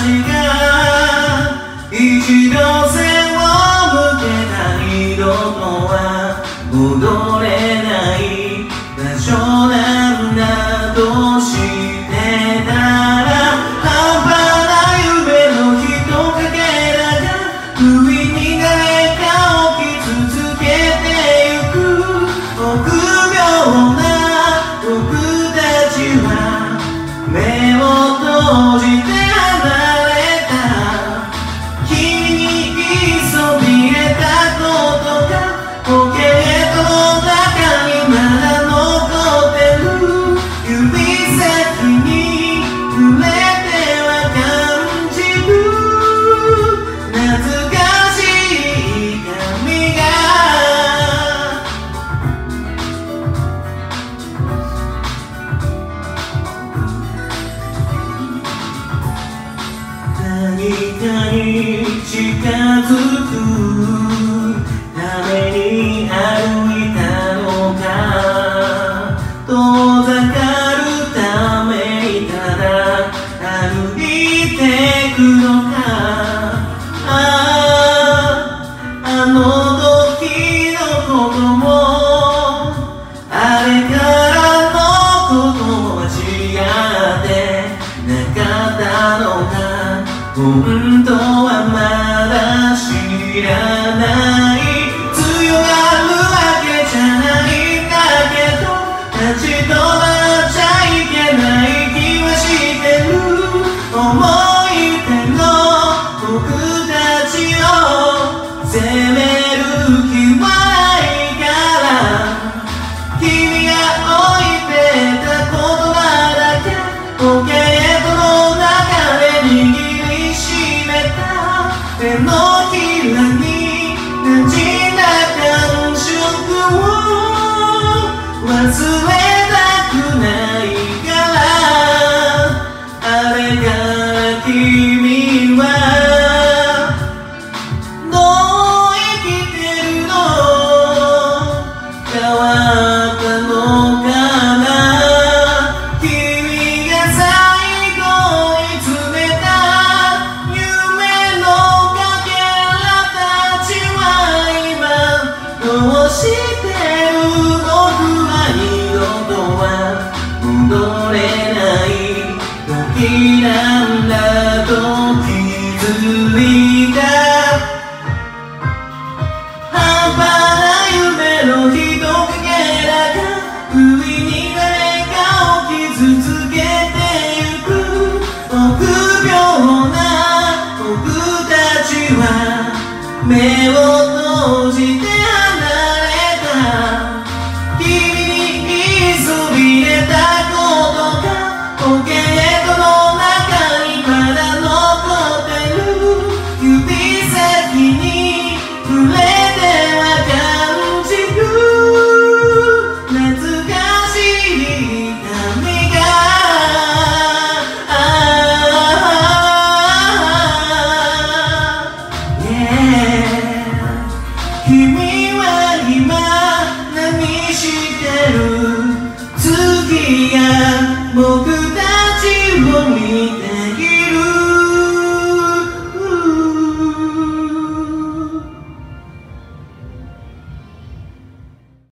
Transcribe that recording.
ちが一度背を向けた二度とは戻れない場所なんだとしてたら、半端な夢のひとかけらが不意に誰かを傷つけてゆく。臆病な僕たちは目を閉じて離れた。君にそびえたことがポケットの中にまだ残ってる。指先に触れては感じる懐かしい髪が。何かに近づくために歩いたのか、遠ざかるためにただ歩いてくのか。あの時のこともあれからのことも間違ってなかったのか。本当はまだ知らない。強がるわけじゃないんだけど、立ち止まっちゃいけない気はしてる。思い出の僕たちを責める気はないから。君が置いてた言葉だけポケットの中で握りしめた。手のひらに馴染んだ感触を忘れたくないから。あれから君はどう生きてるの？変わったのかな？君が最後に詰めた夢のかけらたちは今どうしてる？僕は二度とは戻れない時なんだと気づいた。半端な夢のひとかけらが不意に誰かを傷つけてゆく。臆病な僕たちは目を閉じて